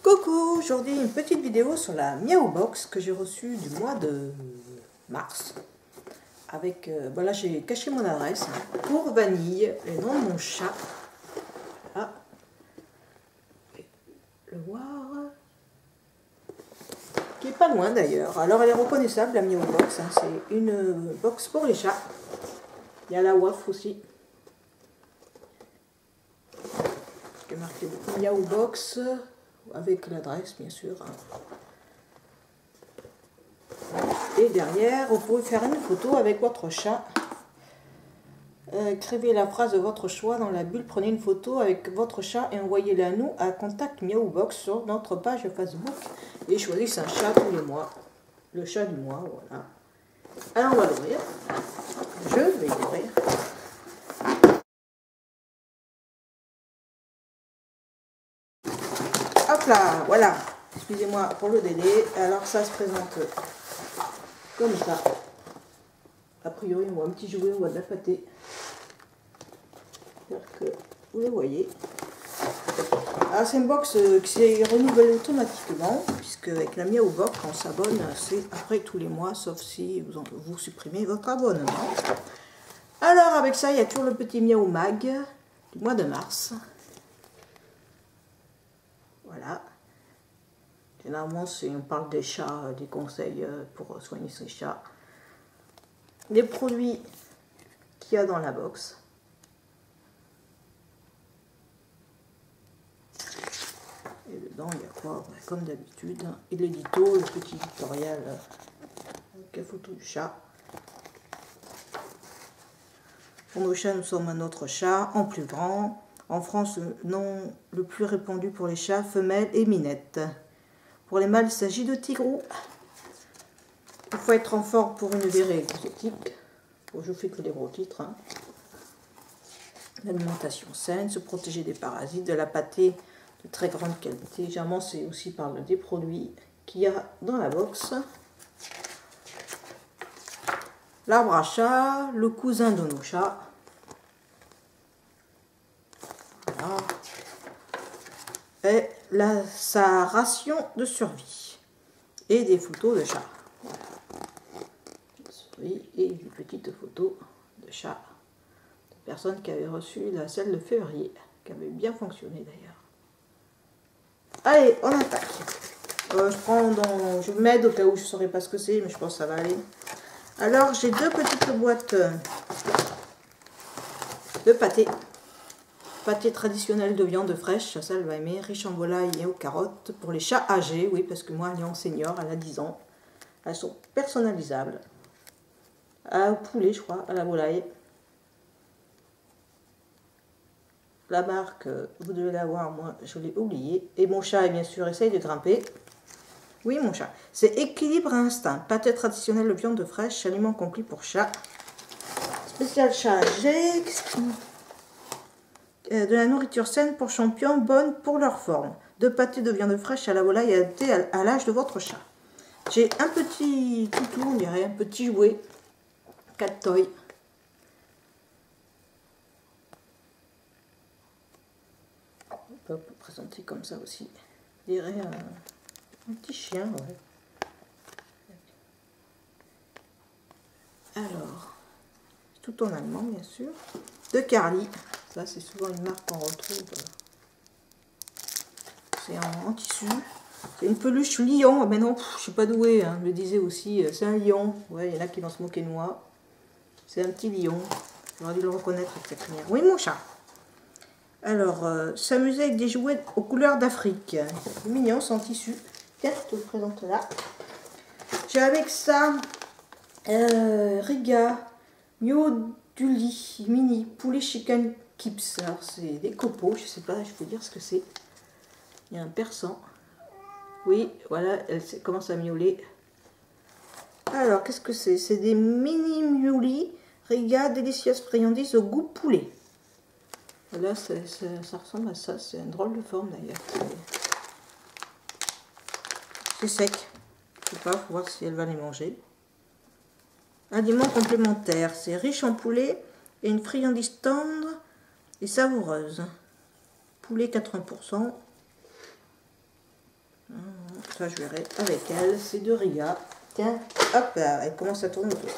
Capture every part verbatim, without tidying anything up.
Coucou, aujourd'hui une petite vidéo sur la Miaou Box que j'ai reçue du mois de mars. Avec, euh, bon là j'ai caché mon adresse, hein, pour Vanille, le nom de mon chat. Voilà. Le voir. Qui est pas loin d'ailleurs. Alors elle est reconnaissable la Miaou Box, hein, c'est une box pour les chats. Il y a la W A F aussi. J'ai marqué Miaou Box. Avec l'adresse bien sûr. Et derrière, vous pouvez faire une photo avec votre chat. Euh, écrivez la phrase de votre choix dans la bulle. Prenez une photo avec votre chat et envoyez-la à nous à contact Miaou Box sur notre page Facebook. Et choisissez un chat tous les mois. Le chat du mois, voilà. Alors on va l'ouvrir. Je vais l'ouvrir. Hop là, voilà. Excusez-moi pour le délai. Alors ça se présente comme ça. A priori, on voit un petit jouet, on voit de la pâtée. J'espère que vous le voyez. Ah, c'est une box qui s'est renouvelée automatiquement, puisque avec la Miaou Box, quand on s'abonne, c'est après tous les mois, sauf si vous, en, vous supprimez votre abonnement. Alors avec ça, il y a toujours le petit Miaou Mag du mois de mars. Voilà. Généralement, on parle des chats, des conseils pour soigner ses chats. Les produits qu'il y a dans la box. Et dedans, il y a quoi? Comme d'habitude. Et l'édito, le petit tutoriel avec la photo du chat. Pour nos chats, nous sommes un autre chat en plus grand. En France, le nom le plus répandu pour les chats, femelles et minettes. Pour les mâles, il s'agit de tigrou. Il faut être en forme pour une virée exotique. Bon, je fais que les gros titres. Hein. L'alimentation saine, se protéger des parasites, de la pâtée de très grande qualité. Généralement, c'est aussi par des produits qu'il y a dans la box. L'arbre à chat, le cousin de nos chats. Voilà. Et la, sa ration de survie. Et des photos de chats. Voilà. Et une petite photo de chat. De personne qui avait reçu la celle de février. Qui avait bien fonctionné d'ailleurs. Allez, on attaque. Euh, je prends dans. Je m'aide au cas où je ne saurais pas ce que c'est, mais je pense que ça va aller. Alors, j'ai deux petites boîtes de pâté. Pâté traditionnel de viande fraîche, ça elle va aimer, riche en volaille et aux carottes. Pour les chats âgés, oui, parce que moi, Lyon Senior, elle a dix ans. Elles sont personnalisables. Au poulet, je crois, à la volaille. La marque, vous devez l'avoir, moi, je l'ai oublié. Et mon chat, bien sûr, essaye de grimper. Oui, mon chat. C'est équilibre instinct. Pâté traditionnel de viande fraîche, aliment complet pour chat. Spécial chat âgé. De la nourriture saine pour champions, bonne pour leur forme. De pâté de viande fraîche à la volaille adapté à l'âge de votre chat. J'ai un petit toutou, on dirait, un petit jouet. Cat toy. On peut présenter comme ça aussi. On dirait un, un petit chien, ouais. Alors, tout en allemand, bien sûr. De Carly. Ça, c'est souvent une marque qu'on retrouve. C'est en, en tissu. C'est une peluche lion. Mais non, pff, je suis pas douée. Hein. Je me disais aussi, c'est un lion. Ouais, il y en a qui vont se moquer de moi. C'est un petit lion. J'aurais dû le reconnaître avec cette lumière. Oui, mon chat. Alors, euh, s'amuser avec des jouets aux couleurs d'Afrique. C'est mignon, c'est en tissu. Tiens, je te le présente là. J'ai avec ça euh, Riga Mioduli Mini Poulet Chicken Kips. Alors, c'est des copeaux, je sais pas, je peux dire ce que c'est. Il y a un persan. Oui, voilà, elle commence à miauler. Alors, qu'est-ce que c'est? C'est des mini miaulis Riga délicieuses friandises au goût poulet. Là, ça, ça, ça ressemble à ça. C'est une drôle de forme d'ailleurs. C'est sec. Je sais pas, faut voir si elle va les manger. Aliments complémentaires. C'est riche en poulet et une friandise tendre et savoureuse. Poulet quatre-vingts pour cent. ça, je verrai avec elle. C'est de Ria. Tiens, hop, là, elle commence à tourner autour.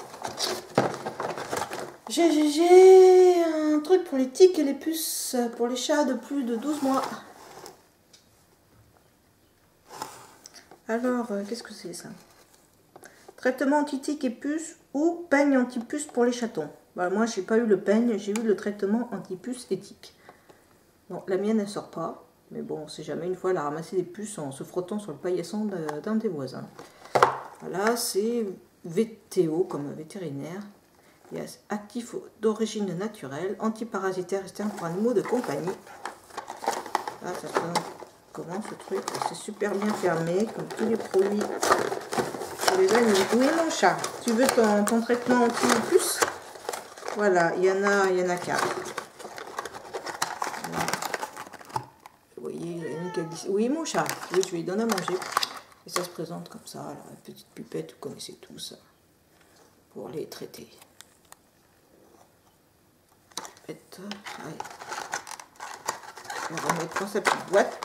J'ai un truc pour les tiques et les puces pour les chats de plus de douze mois. Alors, euh, qu'est-ce que c'est ça? Traitement anti-tique et puce ou peigne anti-puce pour les chatons. Bah, moi, j'ai pas eu le peigne, j'ai eu le traitement anti-puce et tique. Bon, la mienne, elle sort pas. Mais bon, on sait jamais. Une fois, elle a ramassé des puces en se frottant sur le paillasson d'un des voisins. Voilà, c'est V T O comme vétérinaire. Il y a actif d'origine naturelle, antiparasitaire externe pour animaux de compagnie. Ah, ça se présente comment ce truc? C'est super bien fermé, comme tous les produits pour les animaux. Oui, mon chat, tu veux ton, ton traitement anti-puce? Voilà, il y en a, il y en a quatre. Voilà. Vous voyez, il y en a une qui a glissé. Oui, mon chat, oui, je lui donne à manger. Et ça se présente comme ça, alors, la petite pipette, vous connaissez tout ça, pour les traiter. Pipette, ouais. On va remettre dans sa petite boîte.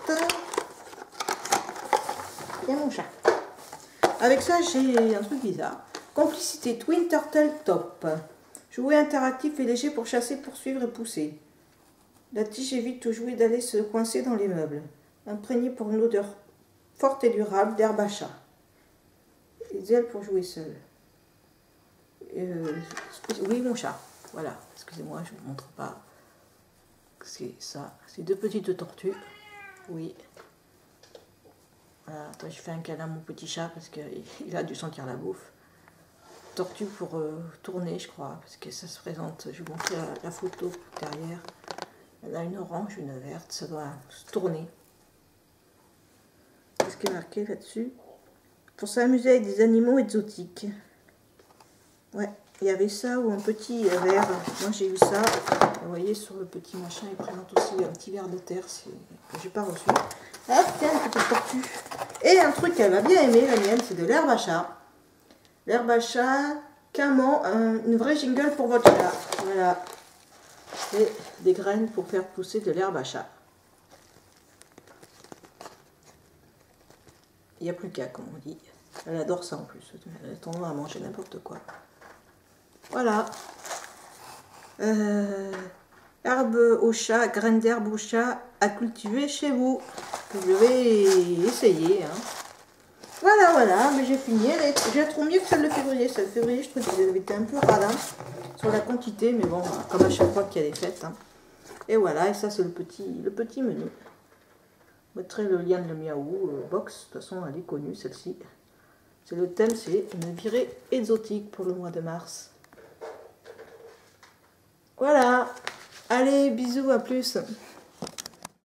Tiens mon chat. Avec ça, j'ai un truc bizarre. Complicité Twin Turtle Top. Jouet interactif et léger pour chasser, poursuivre et pousser. La tige évite au jouet d'aller se coincer dans les meubles. Imprégné pour une odeur forte et durable d'herbe à chat. Idéal pour jouer seul. Euh, oui, mon chat. Voilà. Excusez-moi, je ne vous montre pas. C'est ça. C'est deux petites tortues. Oui. Voilà. Attends, je fais un câlin à mon petit chat parce qu'il a dû sentir la bouffe. Tortue pour euh, tourner, je crois. Parce que ça se présente. Je vais vous montrer la, la photo derrière. Elle a une orange, une verte. Ça doit se tourner. Qu'est-ce qui est marqué là-dessus? Pour s'amuser avec des animaux exotiques. Ouais, il y avait ça ou un petit verre. Moi j'ai eu ça. Vous voyez sur le petit machin, il présente aussi un petit verre de terre que j'ai pas reçu. Hop, tiens, une petite tortue. Et un truc qu'elle va bien aimer, la mienne, c'est de l'herbe à chat. L'herbe à chat, camon, un, une vraie jingle pour votre chat. Voilà. Et des graines pour faire pousser de l'herbe à chat. Il n'y a plus qu'à, comme on dit. Elle adore ça en plus. Elle a tendance à manger n'importe quoi. Voilà. Euh, herbe au chat, graines d'herbe au chat à cultiver chez vous. Je vais essayer. Hein. Voilà, voilà. Mais j'ai fini. J'ai trouvé mieux que celle de février. Celle de février, je trouve qu'elle avait été un peu radin sur la quantité. Mais bon, comme à chaque fois qu'il y a des fêtes. Hein. Et voilà. Et ça, c'est le petit, le petit menu. Je mettrai le lien de la Miaou euh, box. De toute façon, elle est connue, celle-ci. C'est le thème, c'est une virée exotique pour le mois de mars. Voilà. Allez, bisous, à plus.